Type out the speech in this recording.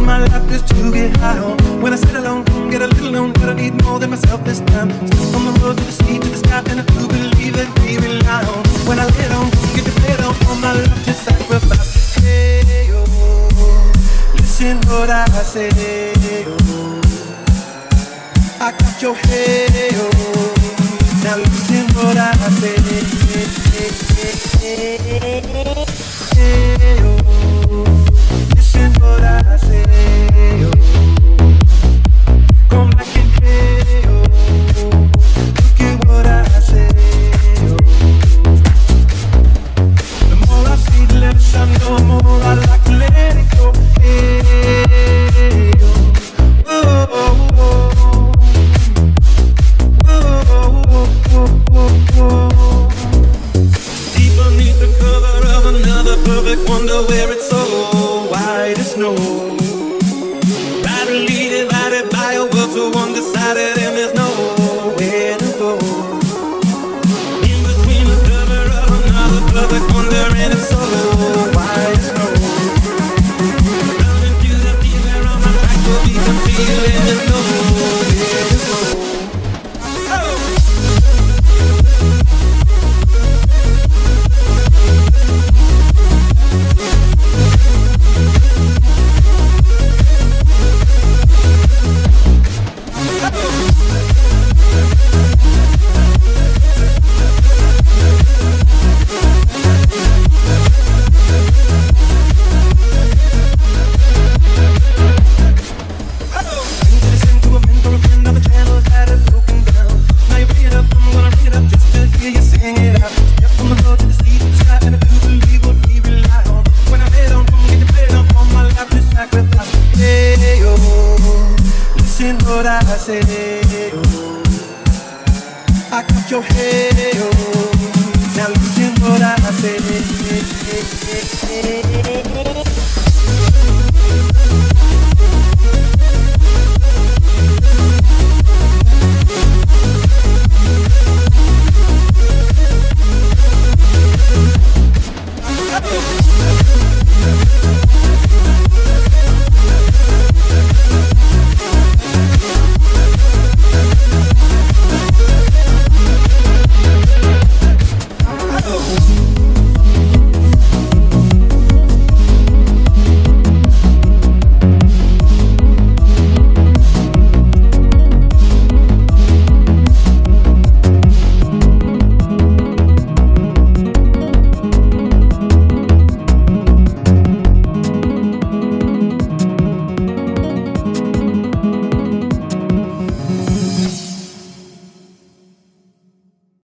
my life is to get high on. When I sit alone, get a little known, but I need more than myself this time. Still on the road to the sea, to the sky, and I do believe that we rely on. When I lay down, get the play down, all my life to sacrifice. Hey, oh, listen what I say, oh. I got your hey, oh. Now listen what I say, hey, oh. Listen what I say, oh. Come back and hey, oh. Look at what I say, oh. The more I see, the less I know, the more I like to let it go, hey, oh. Oh, oh, oh. Deep beneath the cover of another perfect wonder where it's so white as snow. Rightly divided by a world so undecided and there's nowhere to go. In between the cover of another perfect wonder and it's so white as snow. Running through the fever on my back will be some feeling there's nowhere to go.